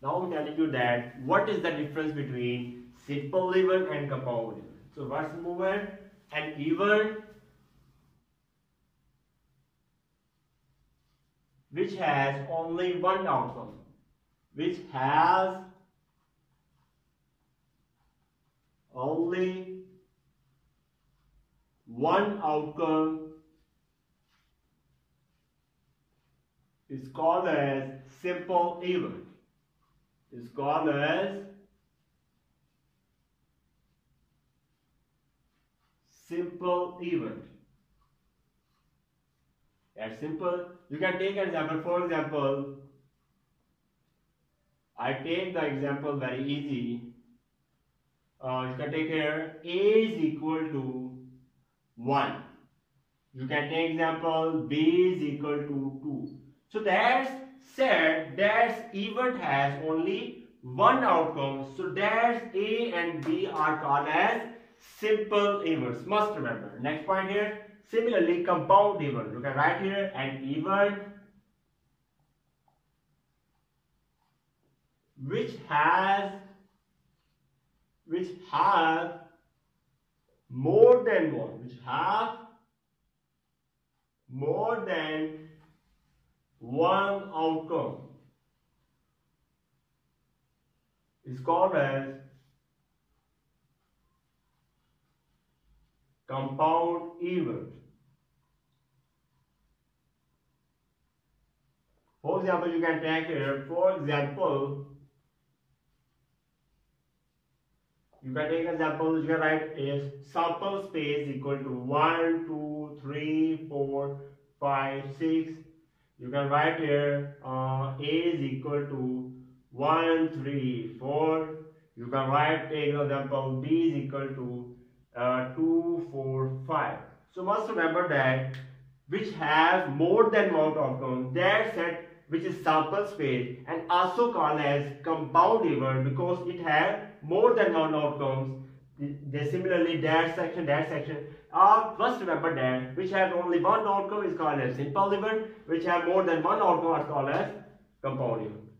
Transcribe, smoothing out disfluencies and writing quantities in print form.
Now I'm telling you that what is the difference between simple event and compound event. So what's movement? An event which has only one outcome, which has only one outcome is called as simple event. Is called as simple event. That's simple. You can take an example. For example, I take the example very easy. You can take here A is equal to 1. You can take example B is equal to 2. So that's said that event has only one outcome. So that's A and B are called as simple events. Must remember. Next point here. Similarly, compound event. You can write here an event which have more than one, which have more than one outcome is called as compound event. For example, you can take here, for example, you can take example, you can write a sample space equal to 1, 2, 3, 4, 5, 6. You can write here A is equal to 1, 3, 4. You can write, take example, B is equal to 2, 4, 5. So must remember that which has more than one outcome, that set which is sample space and also called as compound event because it has more than one outcomes. Similarly, that section, must remember that which has only one outcome is called as simple event, which have more than one outcome is called as compound event.